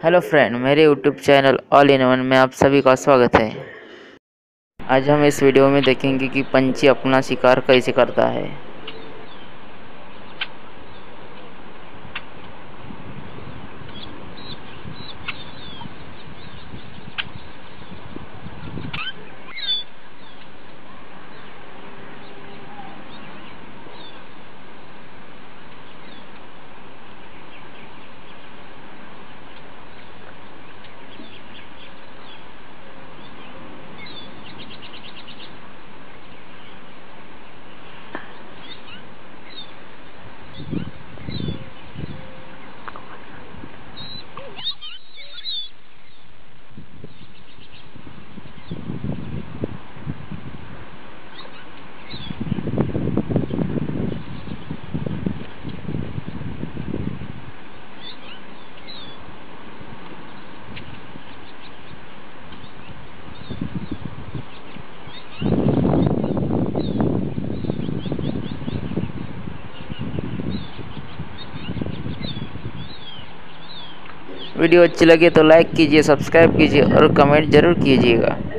Hello friend, मेरे YouTube channel all in one में आप सभी का स्वागत है। आज हम इस वीडियो में देखेंगे कि पंछी अपना शिकार कैसे करता है। वीडियो अच्छी लगे तो लाइक कीजिए, सब्सक्राइब कीजिए और कमेंट ज़रूर कीजिएगा।